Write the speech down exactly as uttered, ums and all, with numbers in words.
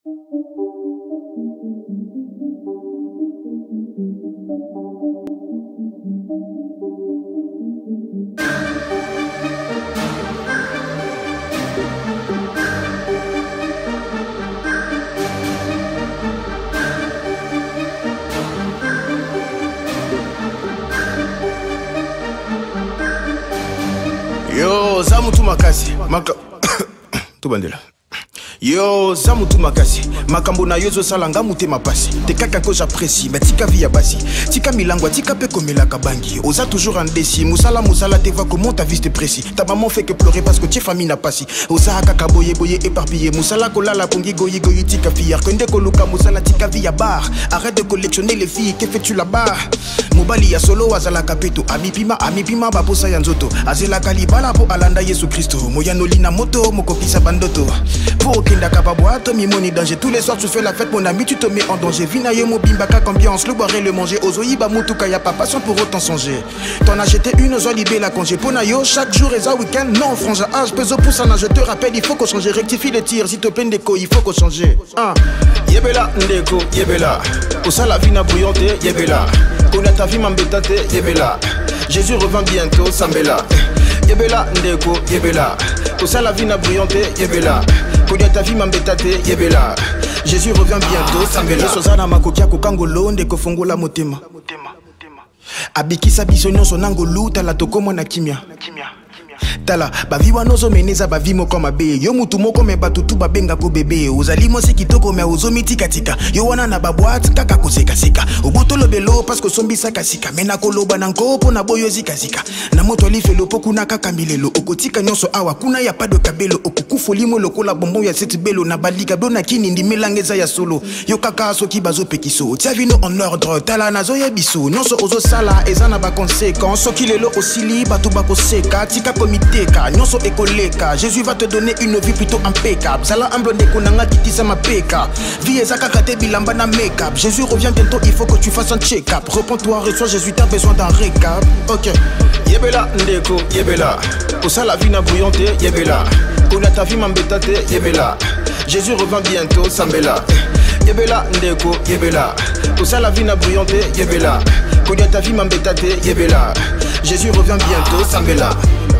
Yo, zamutu makasi, maka... Tubandela. Yo, zamutu makasi, makambo na yozo salanga mute mapasi. Te kaka ko j'apprécie, mais tika via basi. Tika milangwa, tika pe komela kabangi. Osa toujours indécis, musala musala te va comment ta vie te précis. Ta maman fait que pleurer parce que tu famille n'a pas si. Osa kaka boye boye éparpillé, musala kola la pongi goyi goyi tika fier. Kende koluka musala tika via bar. Arrête de collectionner les filles, que fais-tu là-bas? Mobali ya solo azala kapeto, amipima amipima baposa ya nzoto. Azela kalibala po alanda Yesu Christo. Moyanoli na moto, mokopisa bandoto. Pour kenda kapaboato, mi moni danger. Tous les soirs tu fais la fête, mon ami, tu te mets en danger. Vina ye mo bimbaka ambiance, le boire et le manger. Ozoïba mutuka ya pas passion pour autant songer. T'en as jeté une, ozo libé la congé. Ponayo, chaque jour et un week-end, non, frangin âge, peso pousse en je te rappelle, il faut qu'on change. Rectifie les tirs, si te plaît déco, il faut qu'on change. Ah, yebela, ndeko, yebela. Osa la vina bruyante, yebela. Kona ta vie m'embêtate, yebela. Jésus revient bientôt, Sambela. Yebela, ndeko, yebela. Osa la vina bruyante, yebela. Kona ta vie m'embêtate, yebela. Jésus revient bientôt, Sambela. Sozana makokia kokangolo, ndeko fongola motema. Abikisa biso nyonso nangolu, tala tokoma na kimia. Tala, bavi wanozo meneza bavi moko mabe. Yo mutu moko me batutu babenga ko bebe. Ozali mosi kitoko me ozomi tika tika. Yo wana na baboite kaka ko seka seka. Oboto lobelo parce que sombi saka sika. Mena koloba na nkopo na boyo zika zika. Na moto lifelo poku na kaka milelo. Okotika nyonso awa kuna ya pas de kabelo. Okukufu limo lokola bonbon ya seti belo. Na balika do na kini ndi melangeza ya solo. Yo kaka soki bazo pekiso. Tia vino en ordre. Tala nazo ya biso. Nyonso ozo sala ezana ba conséquence. Soki lelo osili batu bako seka. Tika comité. Nyonso ekoleka, Jésus va te donner une vie plutôt impeccable. Sala humble ndeko nanga kitisa mapeka. Vie ezaka kate bilamba na make-up. Jésus revient bientôt, il faut que tu fasses un check-up. Reprends-toi, reçois Jésus, t'as besoin d'un récap. Ok. Yebela ndeko, yebela. Osa la vie na bruyante, yebela. Kona ta vie m'embêtate, yebela. Jésus revient bientôt, Sambela. Yebela ndeko, yebela. Osa la vie na bruyante, yebela. Kona ta vie m'embêtate, yebela. Jésus revient bientôt, Sambela.